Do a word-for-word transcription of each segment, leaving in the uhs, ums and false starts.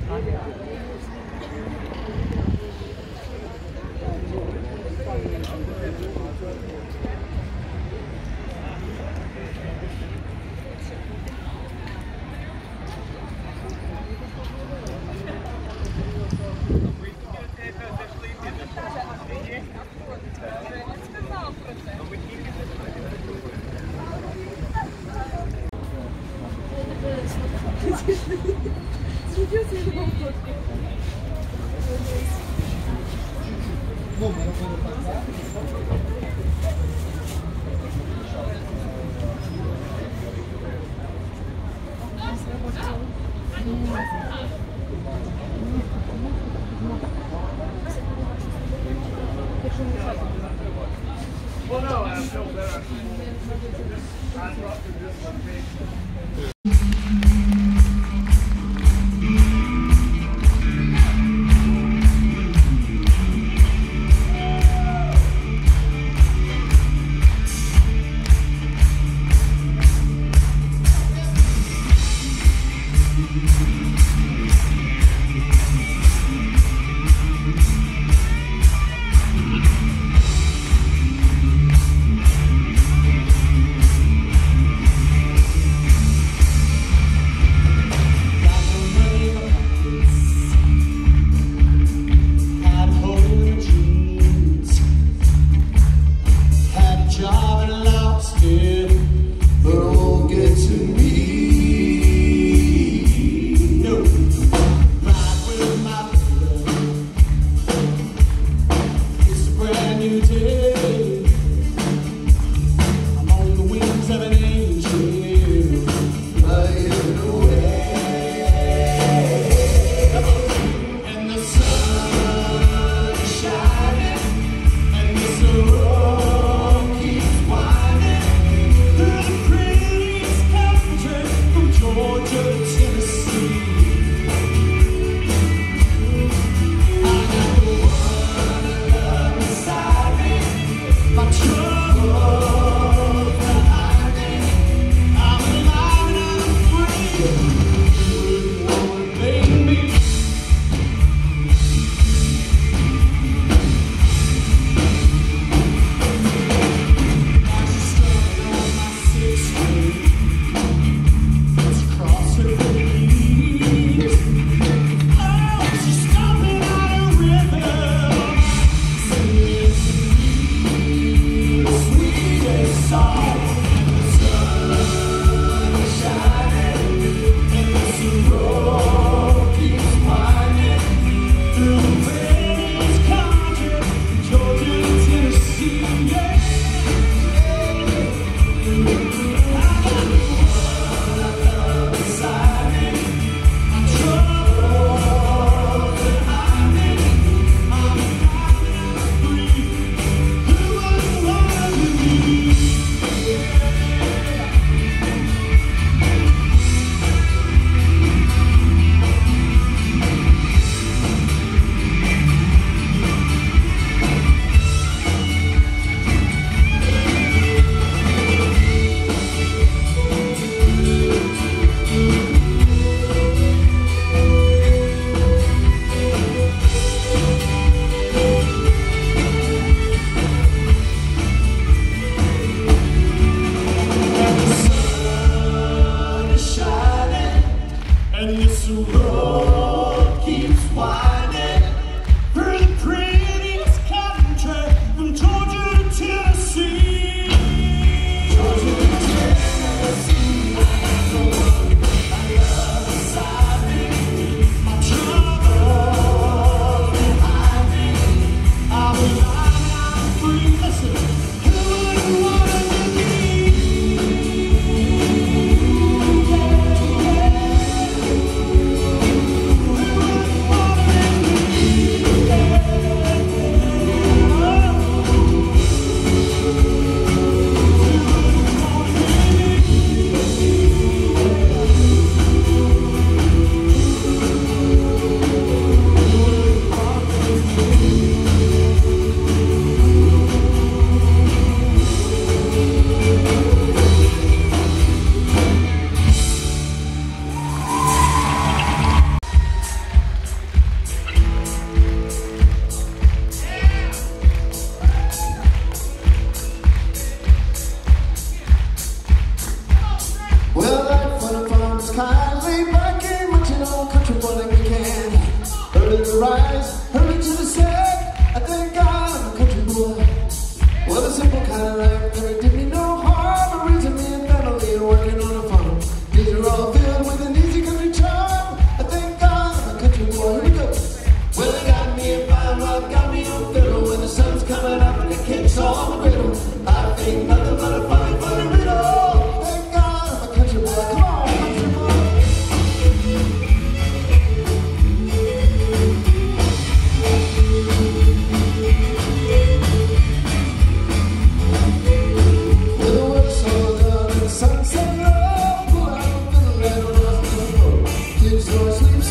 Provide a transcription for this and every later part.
Well, no, I feel better. I thought this one big.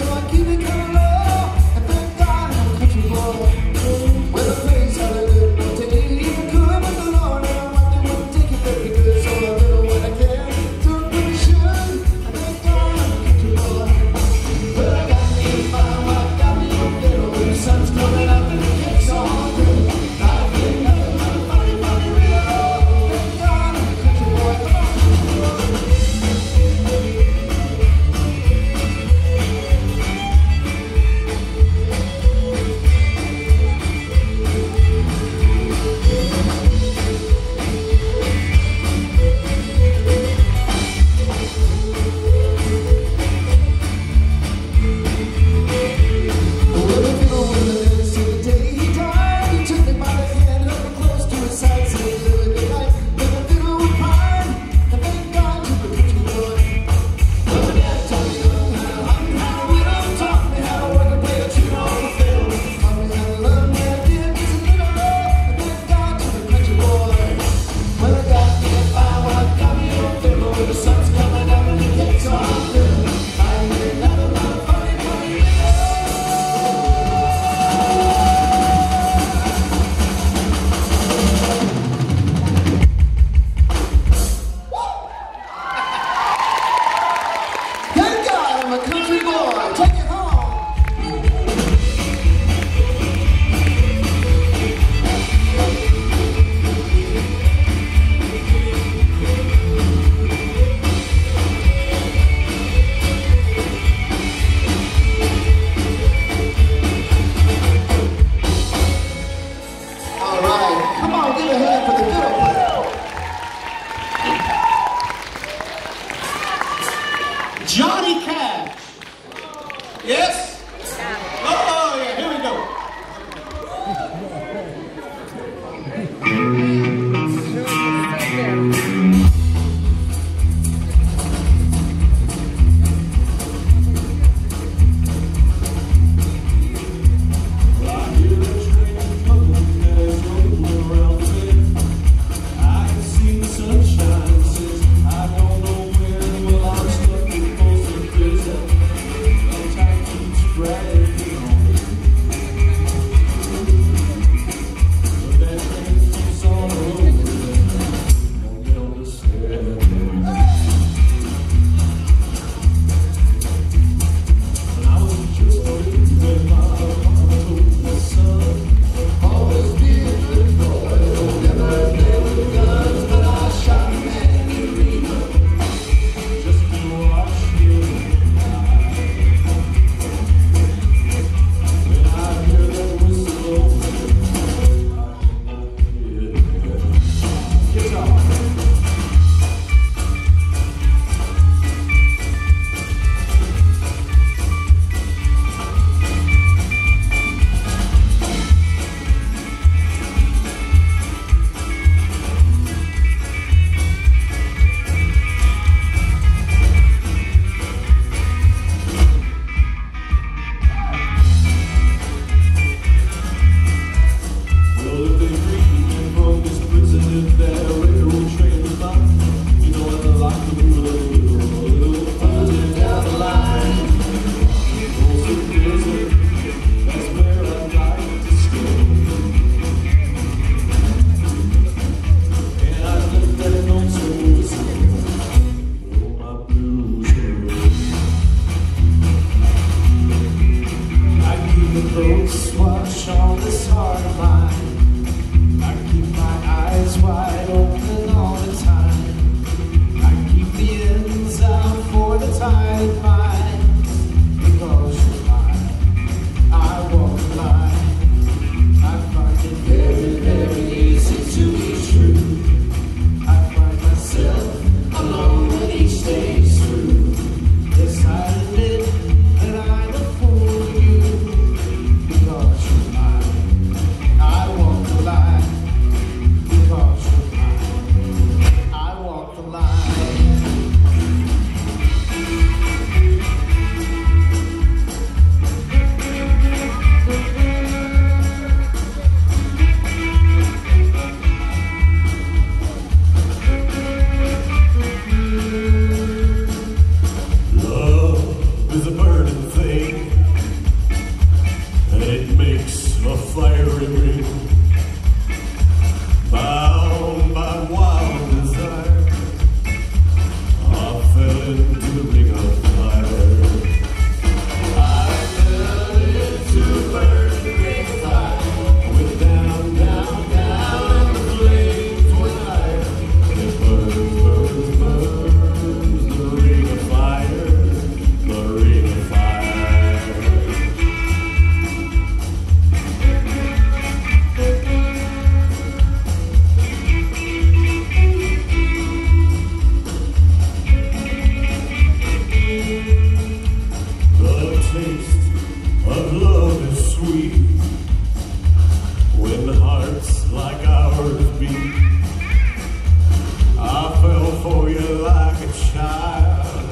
Johnny Cash. Yes? Oh, yeah, here we go. taste of love is sweet. When hearts like ours beat, I fell for you like a child.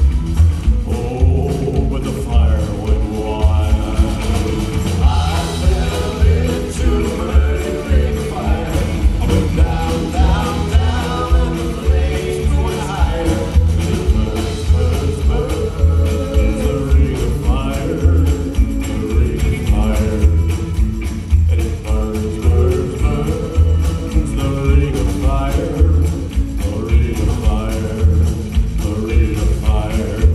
Oh, but the fire went wild. I fell into a burning ring of fire. I went down, down, down, and the flames went higher. It burns, burns, burns, the ring of fire, the ring of fire. And it burns, burns, burns, the ring of fire, the ring of fire, the ring of fire, the ring of fire.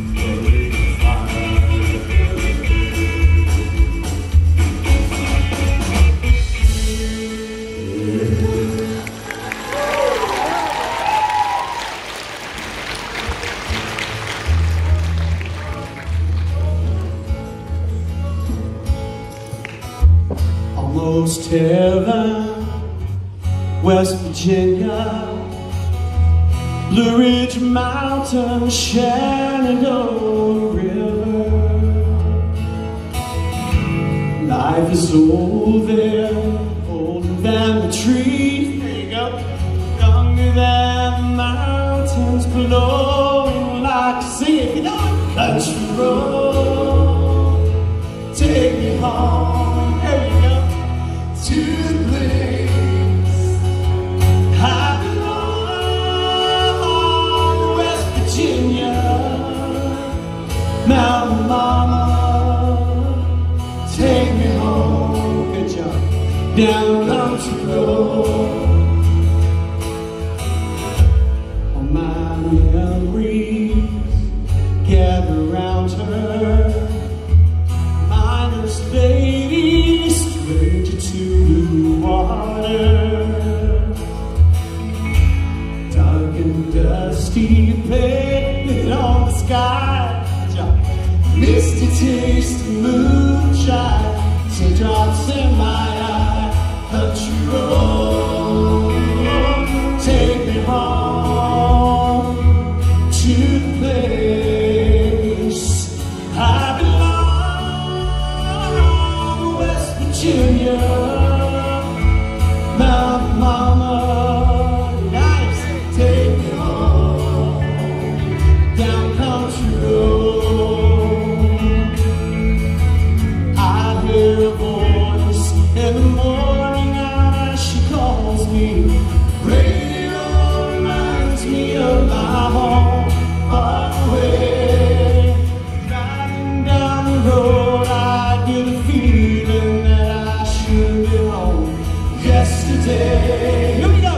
Almost heaven, West Virginia, Blue Ridge Mountain, Shenandoah River. Life is old there, older than the trees. There you go. Younger than the mountains, blowing like a sea. If you know it, country road, take me home. There you go. To the place I belong, West Virginia, Mountain Mama, take me home. Good job. Down country road. All my memories gather around her. Miner's lady, stranger to blue water. Dark and dusty, painted on the sky. Misty taste of moonshine, teardrops in my eye. Country road, take me home to the place I belong, West Virginia, Mountain Mama. Nice, take me home down country road. I hear a voice in the morning as she calls me. Radio reminds me of my home far away. Driving down the road, I get a feeling that I should be home. Yesterday, here we go.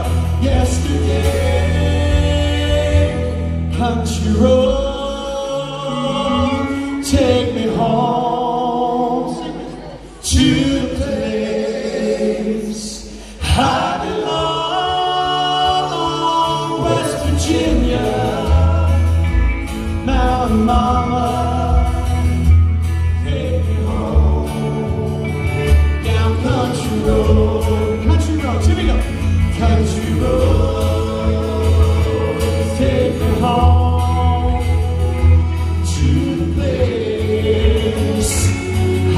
Yesterday, country road, take me home to the place I belong, West Virginia, Mountain Mama, take me home down country road, country road, here we go, country road, take me home to the place I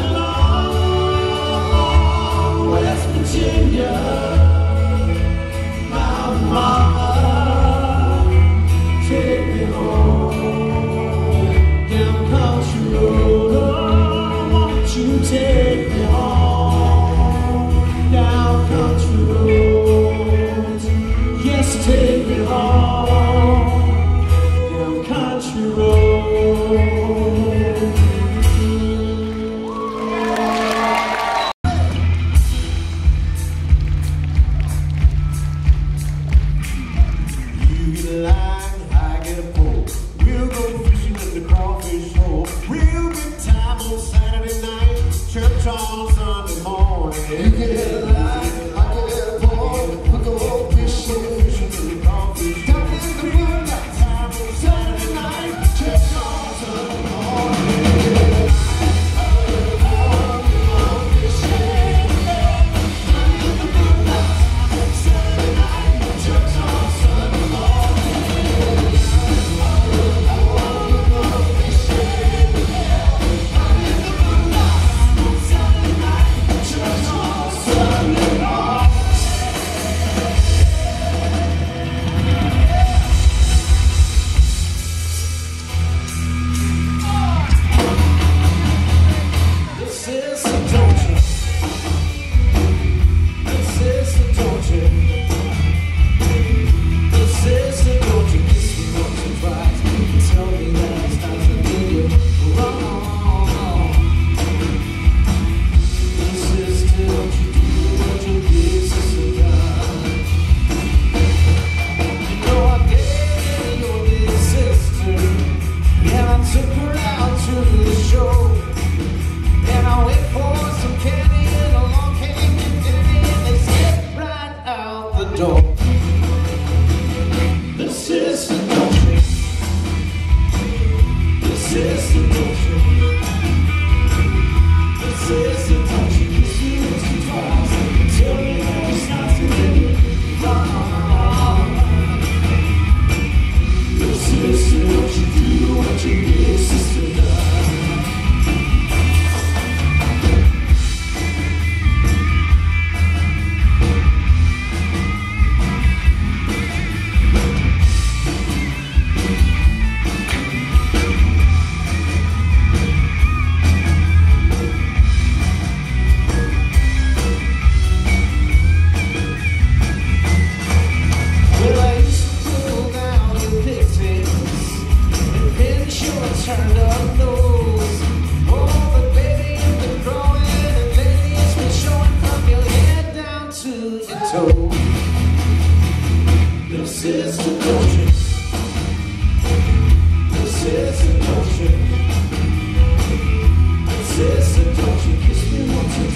belong, West Virginia, Mountain Mama, take me home down country road. Oh, won't you take me home down country road? Yes, take me home down country road. You get a line, I get a pole. We'll go fishing at the crawfish hole. Real good time on Saturday night, church on Sunday morning. You get a line, I get a pole. We'll go fishing, fishing at the crawfish hole. Down in the moonlight, time on Saturday night, church on Sunday morning. Church on Sunday morning.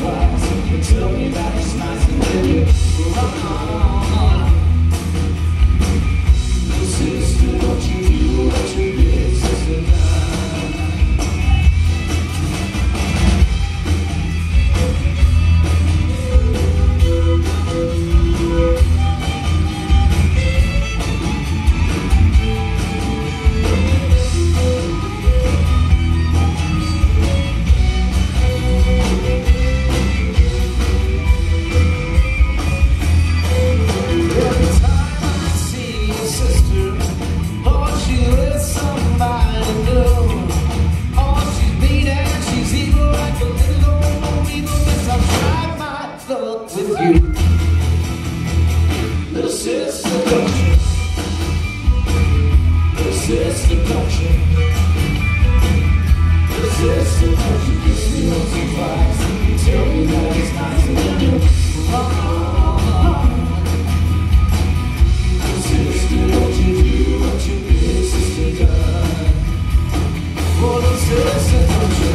twice and tell me that it's nice and then run. Little sister, don't you do what you big sister done. With you, little sister, don't you? Little sister, don't you? Little sister, don't you kiss me once or twice and tell me that it's nice and then you run. Little sister, don't you do what your big sister done? Oh, little sister, don't you?